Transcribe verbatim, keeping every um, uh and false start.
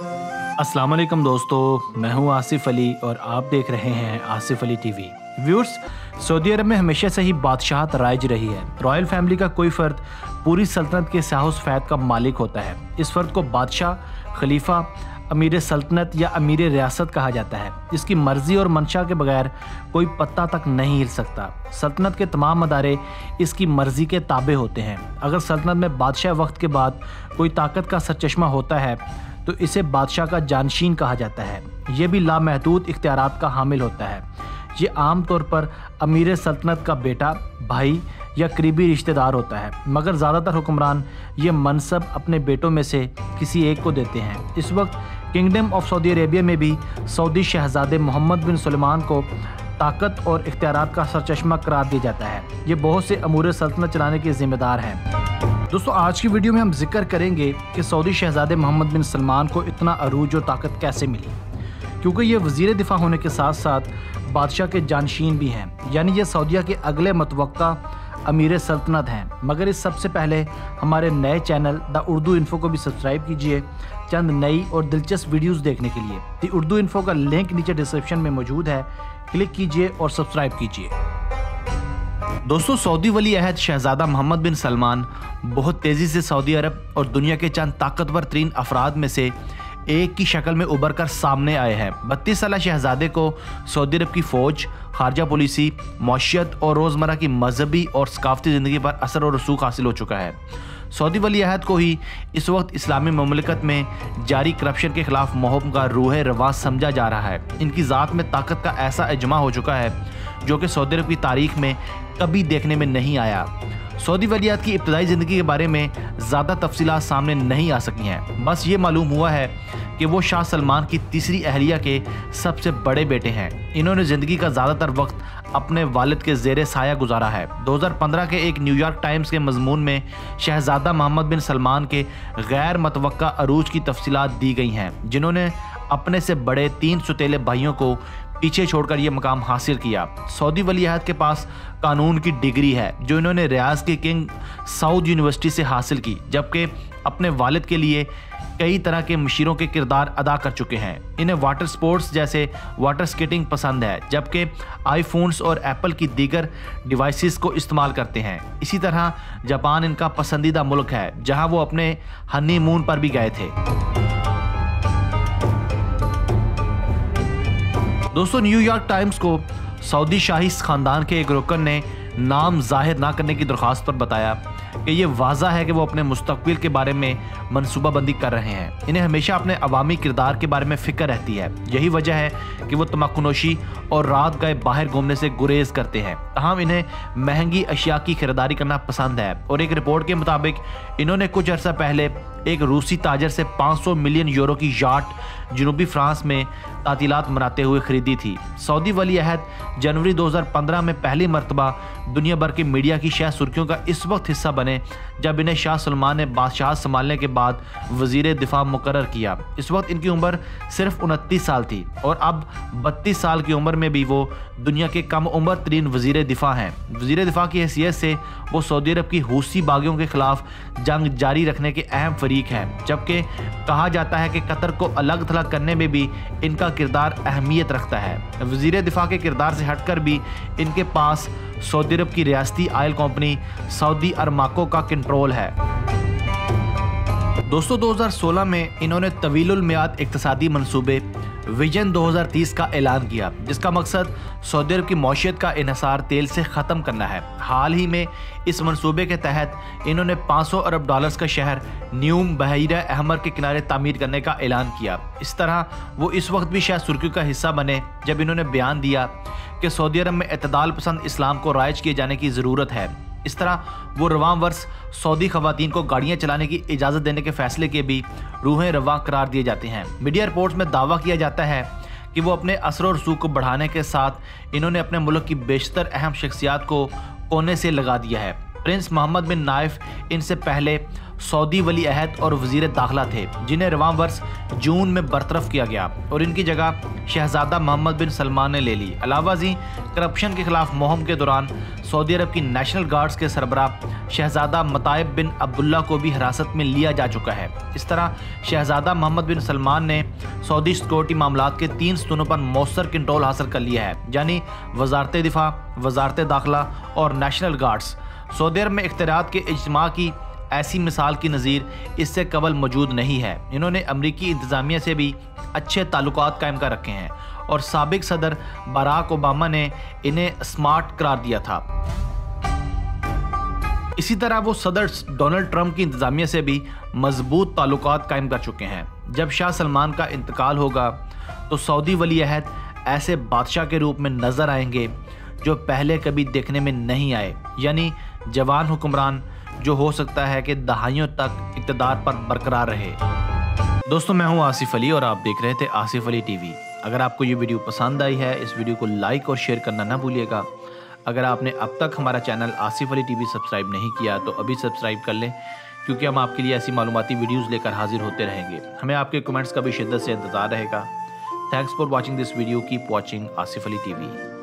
अस्सलाम वालेकुम दोस्तों, मैं हूं आसिफ अली और आप देख रहे हैं Asif Ali TV. Viewers, Saudi Arab में हमेशा से ही बादशाहत राइज रही है। रॉयल फैमिली का कोई फ़र्द पूरी सल्तनत के साहुस फैद का मालिक होता है। इस फ़र्द को बादशाह, खलीफा, अमीर सल्तनत या अमीर रियासत कहा जाता है। इसकी मर्जी और मंशा के बगैर कोई पत्ता तक नहीं हिल सकता। सल्तनत के तमाम अदारे इसकी मर्जी के ताबे होते हैं। अगर सल्तनत में बादशाह वक्त के बाद कोई ताकत का सरचश्मा होता है तो इसे बादशाह का जानशीन कहा जाता है। ये भी लामहदूद इख्तियारात का हामिल होता है। ये आम तौर पर अमीर सल्तनत का बेटा, भाई या करीबी रिश्तेदार होता है, मगर ज़्यादातर हुक्मरान ये मनसब अपने बेटों में से किसी एक को देते हैं। इस वक्त किंगडम ऑफ सऊदी अरेबिया में भी सऊदी शहजादे मोहम्मद बिन सलमान को ताकत और इख्तियारात का सरचश्मा करार दिया जाता है। ये बहुत से अमूर सल्तनत चलाने के जिम्मेदार हैं। दोस्तों, आज की वीडियो में हम जिक्र करेंगे कि सऊदी शहजादे मोहम्मद बिन सलमान को इतना अरूज और ताकत कैसे मिली, क्योंकि ये वज़ीर दिफा होने के साथ साथ बादशाह के जानशीन भी हैं, यानी ये सऊदीया के अगले मतवक्का अमीर सल्तनत हैं। मगर इस सबसे पहले हमारे नए चैनल द उर्दू इन्फो को भी सब्सक्राइब कीजिए चंद नई और दिलचस्प वीडियोस देखने के लिए। द उर्दू इन्फो का लिंक नीचे डिस्क्रिप्शन में मौजूद है, क्लिक कीजिए और सब्सक्राइब कीजिए। दोस्तों, सऊदी वली अहद शहजादा मोहम्मद बिन सलमान बहुत तेज़ी से सऊदी अरब और दुनिया के चंद ताकतवर तरीन अफराद में से एक की शक्ल में उभर कर सामने आए हैं। बत्तीस साल शहजादे को सऊदी अरब की फ़ौज, खारजा पॉलिसी, मौशियत और रोज़मर्रा की मजहबी और सकाफती ज़िंदगी पर असर और रसूख हासिल हो चुका है। सऊदी वली अहद को ही इस वक्त इस्लामी ममलिकत में जारी करप्शन के खिलाफ मुहिम का रूह रवां समझा जा रहा है। इनकी ज़ात में ताकत का ऐसा इजमा हो चुका है जो कि सऊदी अरब की तारीख में कभी देखने में नहीं आया। सऊदी वलियत की इब्तदाई ज़िंदगी के बारे में ज़्यादा तफसीलात सामने नहीं आ सकी हैं। बस ये मालूम हुआ है कि वो शाह सलमान की तीसरी अहलिया के सबसे बड़े बेटे हैं। इन्होंने ज़िंदगी का ज़्यादातर वक्त अपने वालिद के ज़ेरे साया गुजारा है। दो हज़ार पंद्रह के एक न्यूयॉर्क टाइम्स के मजमून में शहजादा मोहम्मद बिन सलमान के गैर मतवक्का अरूज की तफसीलात दी गई हैं, जिन्होंने अपने से बड़े तीन सुतेले भाइयों को पीछे छोड़कर यह मकाम हासिल किया। सऊदी वली अहद के पास कानून की डिग्री है जो इन्होंने रियाज की किंग साउद यूनिवर्सिटी से हासिल की, जबकि अपने वालिद के लिए कई तरह के मशीरों के किरदार अदा कर चुके हैं। इन्हें वाटर स्पोर्ट्स जैसे वाटर स्केटिंग पसंद है, जबकि आईफोन्स और एप्पल की दीगर डिवाइसेस को इस्तेमाल करते हैं। इसी तरह जापान इनका पसंदीदा मुल्क है, जहां वो अपने हनीमून पर भी गए थे। दोस्तों, न्यूयॉर्क टाइम्स को सऊदी शाही खानदान के एक रुकन ने नाम जाहिर ना करने की दरख्वास्त पर बताया कि ये वाज़ा है कि वो अपने मुस्तकबिल के बारे में मनसूबाबंदी कर रहे हैं। इन्हें हमेशा अपने अवामी किरदार के बारे में फ़िक्र रहती है। यही वजह है कि वो तमाकुनोशी और रात गए बाहर घूमने से गुरेज करते हैं। तमाम इन्हें महंगी अशिया की खरीदारी करना पसंद है और एक रिपोर्ट के मुताबिक इन्होंने कुछ अर्सा पहले एक रूसी ताजर से पाँच सौ मिलियन यूरो की याट जनूबी फ्रांस में तातीलात मनाते हुए खरीदी थी। सऊदी वली अहद जनवरी दो हज़ार पंद्रह में पहली मरतबा दुनिया भर के मीडिया की शह सुर्खियों का इस वक्त हिस्सा बने जब इन्हें शाह सलमान ने बादशाह संभालने के बाद वजीर दिफा मुकर्रर किया। इस वक्त इनकी उम्र सिर्फ उनतीस साल थी और अब बत्तीस साल की उम्र में भी वो दुनिया के कम उम्र तरीन वजीर दिफा हैं। वजीर दिफा की हैसियत से वो सऊदी अरब की हूसी बागियों के खिलाफ जंग जारी रखने के अहम फरीक हैं, जबकि कहा जाता है कि कतर को अलग थलग करने में भी इनका किरदार अहमियत रखता है। वजीर दिफा के किरदार से हटकर भी इनके पास सऊदी अरब की रियासती आयल कंपनी सऊदी अरमाको का कंट्रोल है। दोस्तों, दो हज़ार सोलह में इन्होंने तवीलुल मियाद इक्तिसादी मंसूबे विजन दो हज़ार तीस का ऐलान किया, जिसका मकसद सऊदी अरब की मौशियत का इन्हिसार तेल से ख़त्म करना है। हाल ही में इस मंसूबे के तहत इन्होंने पाँच सौ अरब डॉलर्स का शहर न्यूम बहरीरा अहमर के किनारे तामीर करने का ऐलान किया। इस तरह वो इस वक्त भी शायद सुर्खियों का हिस्सा बने जब इन्होंने बयान दिया कि सऊदी अरब में एतदाल पसंद इस्लाम को राइज किए जाने की ज़रूरत है। इस तरह वो रवां वर्ष सऊदी खवातीन को गाड़ियाँ चलाने की इजाज़त देने के फैसले के भी रूहें रवां करार दिए जाते हैं। मीडिया रिपोर्ट्स में दावा किया जाता है कि वो अपने असर और रसूख को बढ़ाने के साथ इन्होंने अपने मुल्क की बेशतर अहम शख्सियात को कोने से लगा दिया है। प्रिंस मोहम्मद बिन नाइफ इनसे पहले सऊदी वली अहद और वजीर दाखिला थे, जिन्हें रवां वर्ष जून में बरतरफ किया गया और इनकी जगह शहजादा मोहम्मद बिन सलमान ने ले ली। अलावा जी करप्शन के खिलाफ मुहिम के दौरान सऊदी अरब की नेशनल गार्ड्स के सरबराह शहजादा मताइब बिन अब्दुल्ला को भी हिरासत में लिया जा चुका है। इस तरह शहजादा मोहम्मद बिन सलमान ने सऊदी सिक्योरिटी मामलात के तीन स्तूनों पर मौसर कंट्रोल हासिल कर लिया है, यानी वजारत दिफा, वजारत दाखिला और नेशनल गार्ड्स। सऊदी अरब में इख्तियारात के इज्तिमा की ऐसी मिसाल की नज़ीर इससे कबल मौजूद नहीं है। इन्होंने अमरीकी इंतज़ामिया से भी अच्छे ताल्लुकात कायम कर रखे हैं और साबिक सदर बराक ओबामा ने इन्हें स्मार्ट करार दिया था। इसी तरह वो सदर डोनाल्ड ट्रंप की इंतज़ामिया से भी मजबूत ताल्लुकात कायम कर चुके हैं। जब शाह सलमान का इंतकाल होगा तो सऊदी वली अहद ऐसे बादशाह के रूप में नज़र आएंगे जो पहले कभी देखने में नहीं आए, यानी जवान हुक्मरान जो हो सकता है कि दहाइयों तक इक़्तिदार पर बरकरार रहे। दोस्तों, मैं हूं आसिफ अली और आप देख रहे थे आसिफ अली टीवी। अगर आपको ये वीडियो पसंद आई है, इस वीडियो को लाइक और शेयर करना ना भूलिएगा। अगर आपने अब तक हमारा channel Asif Ali TV subscribe नहीं किया तो अभी सब्सक्राइब कर लें, क्योंकि हम आपके लिए ऐसी मालूमाती वीडियोज़ लेकर हाजिर होते रहेंगे। हमें आपके कमेंट्स का भी शिद्दत से इंतज़ार रहेगा। Thanks for watching this video. Keep watching Asif Ali TV.